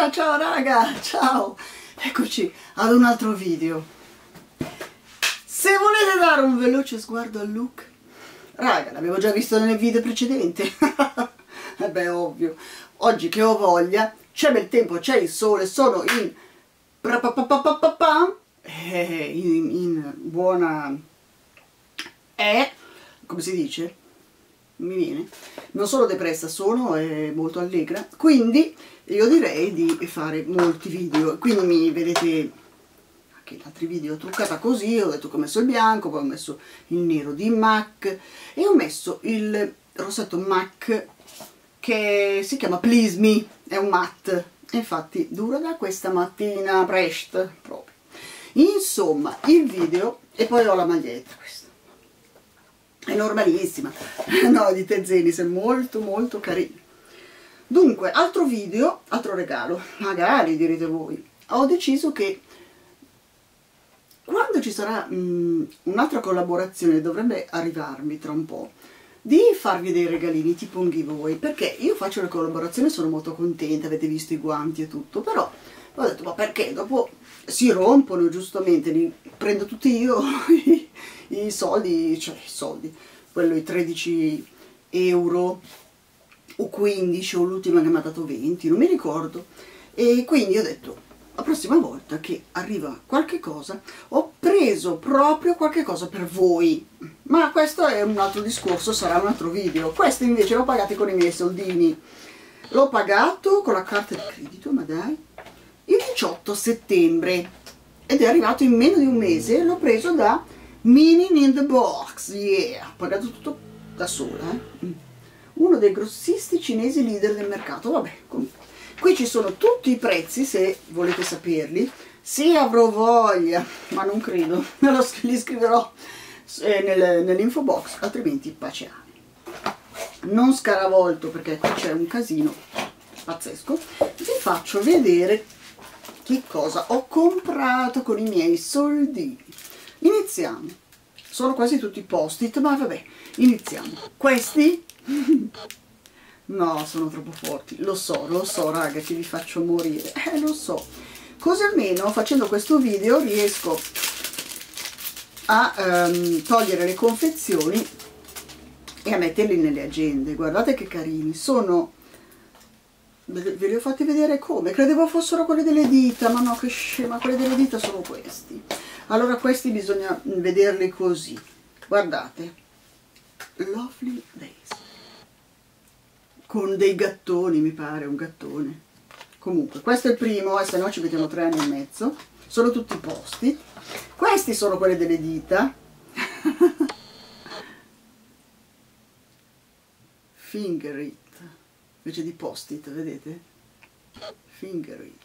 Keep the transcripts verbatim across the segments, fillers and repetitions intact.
Ciao ciao raga, ciao! Eccoci ad un altro video. Se volete dare un veloce sguardo al look, raga, l'avevo già visto nel video precedente. E beh, ovvio. Oggi che ho voglia, c'è bel tempo, c'è il sole, sono in... in, in buona... è... come si dice? Mi viene, non sono depressa, sono eh, molto allegra, quindi io direi di fare molti video. Quindi mi vedete anche in altri video truccata così, ho detto che ho messo il bianco, poi ho messo il nero di MAC e ho messo il rossetto MAC che si chiama Please Me, è un matte, infatti dura da questa mattina presto proprio. Insomma, il video, e poi ho la maglietta, questa è normalissima, no, di Tezenis, è molto molto carina. Dunque, altro video, altro regalo, magari direte voi. Ho deciso che quando ci sarà un'altra collaborazione, dovrebbe arrivarmi tra un po', di farvi dei regalini tipo un giveaway, perché io faccio le collaborazioni, sono molto contenta, avete visto i guanti e tutto, però ho detto, ma perché dopo si rompono, giustamente li prendo tutti io i, i soldi, cioè i soldi, quello i tredici euro o quindici, o l'ultima che mi ha dato venti, non mi ricordo. E quindi ho detto, la prossima volta che arriva qualche cosa, ho preso proprio qualche cosa per voi, ma questo è un altro discorso, sarà un altro video. Questo invece l'ho pagato con i miei soldini, l'ho pagato con la carta di credito, ma dai, il diciotto settembre, ed è arrivato in meno di un mese. L'ho preso da Mini in the Box, yeah, ho pagato tutto da sola, eh? Uno dei grossisti cinesi leader del mercato. Vabbè, comunque qui ci sono tutti i prezzi se volete saperli, se avrò voglia, ma non credo, li scriverò eh, nel, nell'info box, altrimenti pace anni. Non scaravolto, perché qui c'è un casino pazzesco. Vi faccio vedere che cosa ho comprato con i miei soldini. Iniziamo. Sono quasi tutti post-it, ma vabbè, iniziamo. Questi no, sono troppo forti, lo so, lo so raga, che vi faccio morire, eh lo so. Così almeno facendo questo video riesco a um, togliere le confezioni e a metterli nelle agende. Guardate che carini, sono... ve li ho fatti vedere come? Credevo fossero quelli delle dita, ma no, che scema, quelli delle dita sono questi. Allora questi bisogna vederli così, guardate, Lovely Days, con dei gattoni, mi pare, un gattone. Comunque, questo è il primo, e se no ci vediamo tre anni e mezzo. Sono tutti posti. Questi sono quelli delle dita. Finger it, invece di post-it, vedete? Finger it.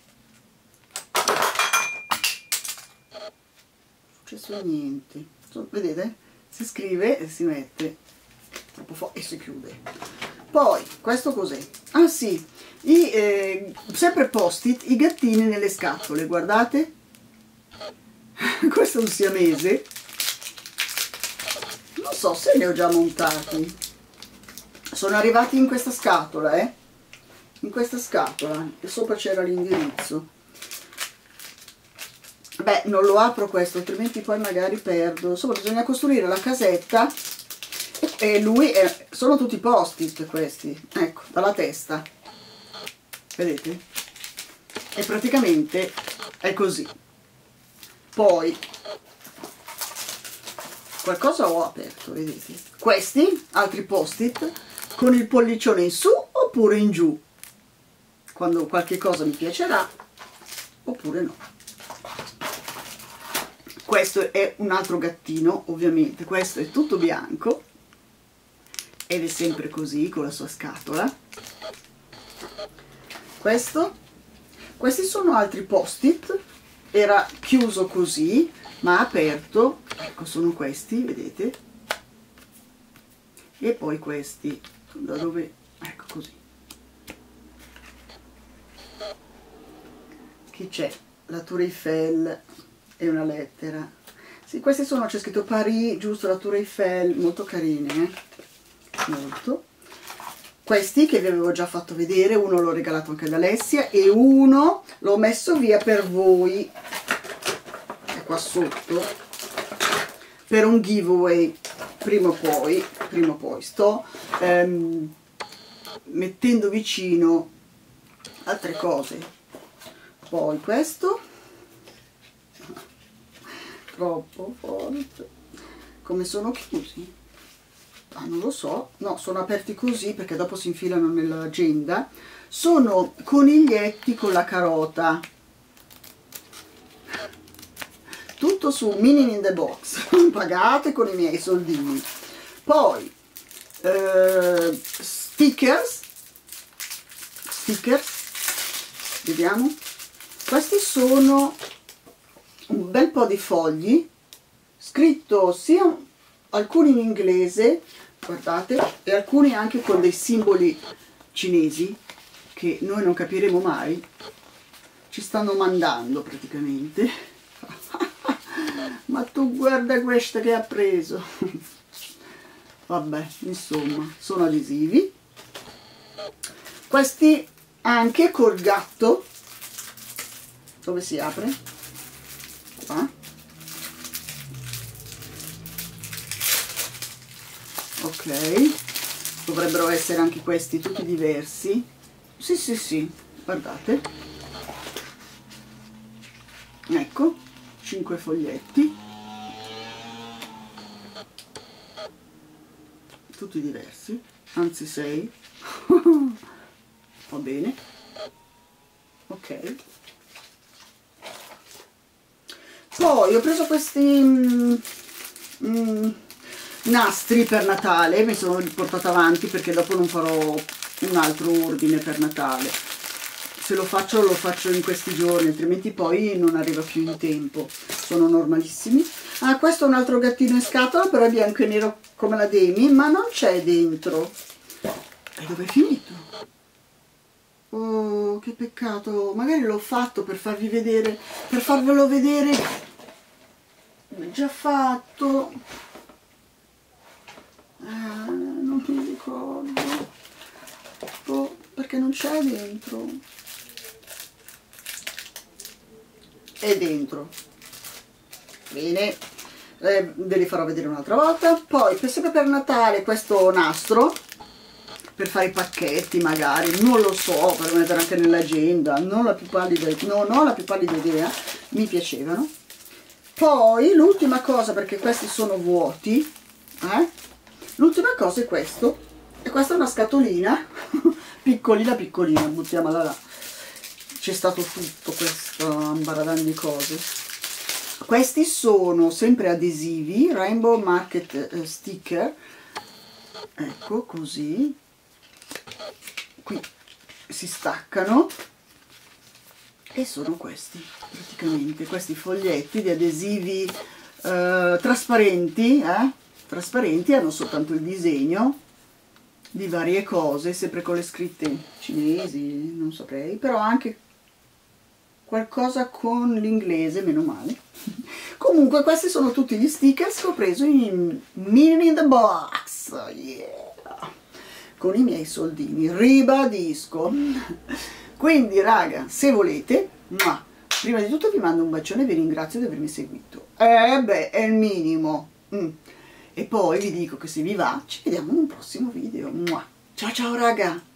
Non è successo niente. Vedete? Si scrive e si mette troppo forte e si chiude. Poi, questo cos'è? Ah sì, i, eh, sempre post-it, i gattini nelle scatole, guardate. Questo è un siamese. Non so se li ho già montati. Sono arrivati in questa scatola, eh? In questa scatola, e sopra c'era l'indirizzo. Beh, non lo apro questo, altrimenti poi magari perdo. Insomma, bisogna costruire la casetta. E lui è, sono tutti post-it questi, ecco, dalla testa, vedete? E praticamente è così. Poi qualcosa ho aperto, vedete? Questi, altri post-it, con il pollicione in su oppure in giù, quando qualche cosa mi piacerà, oppure no. Questo è un altro gattino, ovviamente, questo è tutto bianco, ed è sempre così con la sua scatola. Questo, questi sono altri post-it, era chiuso così ma aperto, ecco, sono questi, vedete? E poi questi, da dove, ecco così, che c'è la Tour Eiffel e una lettera. Sì, questi sono, c'è scritto Paris, giusto, la Tour Eiffel, molto carine, eh? Molto. questi che vi avevo già fatto vedere, uno l'ho regalato anche ad Alessia e uno l'ho messo via per voi, è qua sotto, per un giveaway. Prima o poi, prima o poi sto ehm, mettendo vicino altre cose. Poi questo, troppo forte, come sono chiusi? Ah, non lo so, no, sono aperti così perché dopo si infilano nell'agenda. Sono coniglietti con la carota, tutto su Mini in the Box, pagate con i miei soldini. Poi eh, stickers, stickers, vediamo, questi sono un bel po' di fogli, scritto sia alcuni in inglese, guardate, e alcuni anche con dei simboli cinesi che noi non capiremo mai, ci stanno mandando praticamente. Ma tu guarda questa che ha preso. Vabbè, insomma, sono adesivi. Questi anche col gatto. Dove si apre? Qua. Ok, dovrebbero essere anche questi tutti diversi. Sì, sì, sì, guardate. Ecco, cinque foglietti. Tutti diversi, anzi sei. Va bene. Ok. Poi ho preso questi mm, mm, nastri per Natale, mi sono riportata avanti perché dopo non farò un altro ordine per Natale. Se lo faccio lo faccio in questi giorni, altrimenti poi non arriva più in tempo. Sono normalissimi. Ah, questo è un altro gattino in scatola, però è bianco e nero come la Demi, ma non c'è dentro. E dove è finito? Oh, che peccato. Magari l'ho fatto per farvi vedere, per farvelo vedere. L'ho già fatto. Ah, non mi ricordo. Oh, perché non c'è dentro. È dentro. Bene, eh, ve li farò vedere un'altra volta. Poi per sempre per Natale questo nastro per fare i pacchetti, magari, non lo so, per mettere anche nell'agenda, non la più pallida, non ho la più pallida idea, mi piacevano. Poi l'ultima cosa, perché questi sono vuoti, eh? L'ultima cosa è questo, e questa è una scatolina piccolina piccolina, buttiamola là. C'è stato tutto questo ambaradan di cose. Questi sono sempre adesivi, Rainbow Market eh, sticker, ecco così, qui si staccano e sono questi praticamente, questi foglietti di adesivi eh, trasparenti, eh? trasparenti, hanno soltanto il disegno di varie cose, sempre con le scritte cinesi, non saprei, però anche qualcosa con l'inglese, meno male. Comunque questi sono tutti gli stickers che ho preso in Mini in the Box, yeah, con i miei soldini, ribadisco. Quindi raga, se volete, ma prima di tutto vi mando un bacione e vi ringrazio di avermi seguito, eh beh, è il minimo. mm. E poi vi dico che se vi va ci vediamo in un prossimo video. Ciao ciao raga!